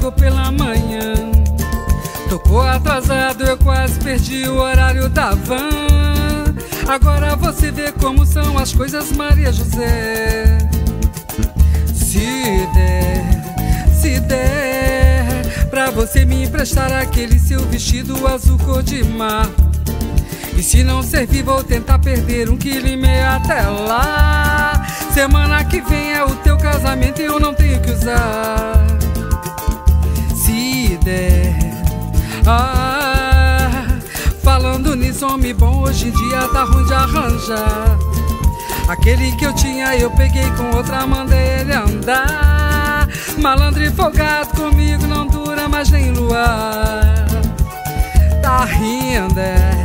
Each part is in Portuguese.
logo pela manhã. Tocou atrasado, eu quase perdi o horário da van. Agora você vê como são as coisas, Maria José. Se der pra você me emprestar aquele seu vestido azul cor de mar. E se não servir, vou tentar perder 1,5 kg até lá. Semana que vem é o teu casamento e eu não tenho que usar. Se der. Falando nisso, homem bom hoje em dia tá ruim de arranjar. Aquele que eu tinha eu peguei com outra, mandei ele andar. Malandro e folgado comigo não dura mais nem luar. Tá rindo,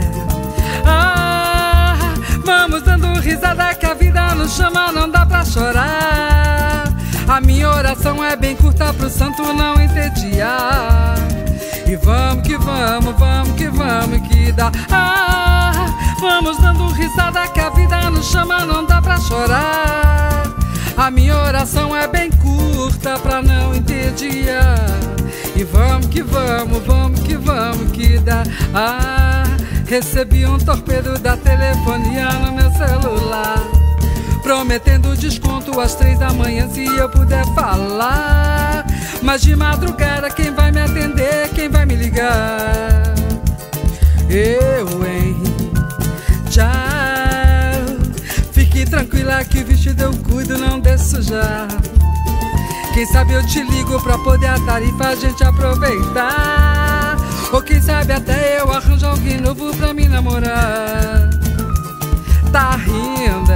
vamos dando risada que a vida nos chama, não dá pra chorar. A minha oração é bem curta pro santo não entediar. E vamos que vamos, vamos que vamos que dá. Vamos dando risada que a vida nos chama, não dá pra chorar. A minha oração é bem curta pra não entediar. E vamos que vamos, vamos que vamos que dá. Recebi um torpedo da telefonia no meu celular, prometendo desconto às 3 da manhã se eu puder falar. Mas de madrugada quem vai me atender, quem vai me ligar? Eu, hein? Tchau. Fique tranquila que o vestido eu cuido, não deixo sujar. Quem sabe eu te ligo pra poder a tarifa a gente aproveitar. Ou quem sabe até eu arranjo alguém novo pra me namorar. Tá rindo,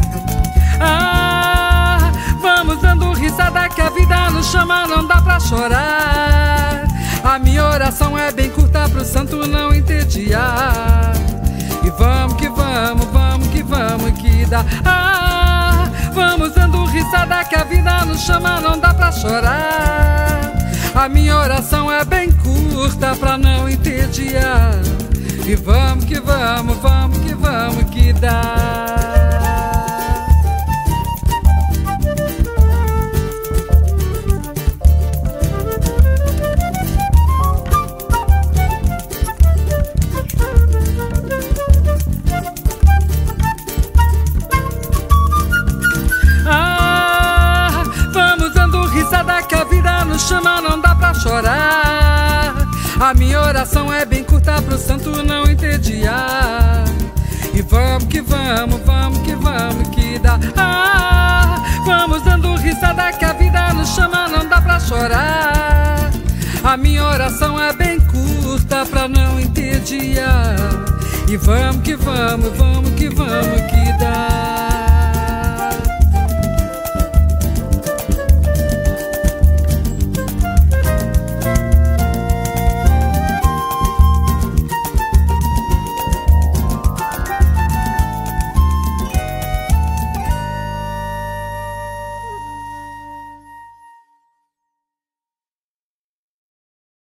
vamos dando risada que a vida nos chama, não dá pra chorar. A minha oração é bem curta pro santo não entediar. E vamos que vamos, vamos que vamos que dá. Vamos dando risada que a vida nos chama, não dá pra chorar. A minha oração é bem curta pra não entediar. E vamos que vamos, vamos que vamos que dá. Que a vida nos chama, não dá pra chorar. A minha oração é bem curta pro santo não entediar. E vamos que vamos, vamos que vamos que dá. Vamos dando risada que a vida nos chama, não dá pra chorar. A minha oração é bem curta pra não entediar. E vamos que vamos, vamos que dá.